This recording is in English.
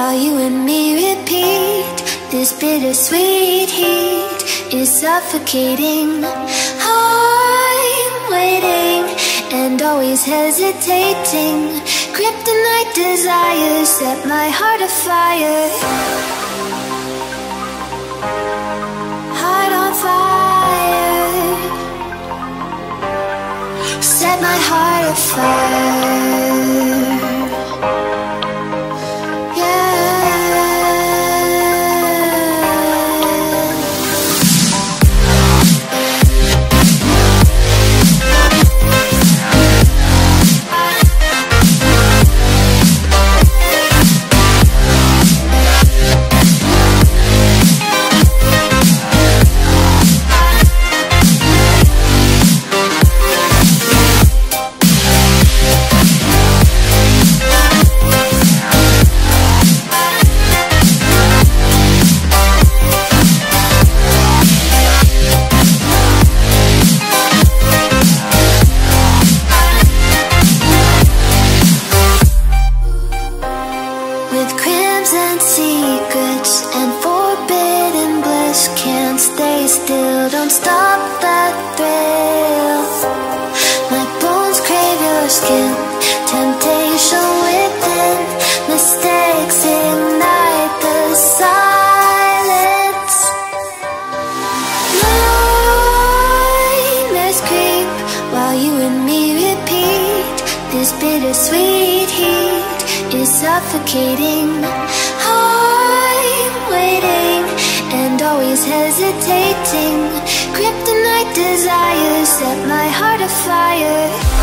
while you and me repeat. This bittersweet heat is suffocating. I'm waiting and always hesitating. Kryptonite desires set my heart afire. Heart on fire. Set my heart afire. Don't stop that thrill. My bones crave your skin. Temptation within. Mistakes ignite the silence. Nightmares creep while you and me repeat. This bittersweet heat is suffocating. I'm waiting and always hesitating. Kryptonite desires set my heart afire.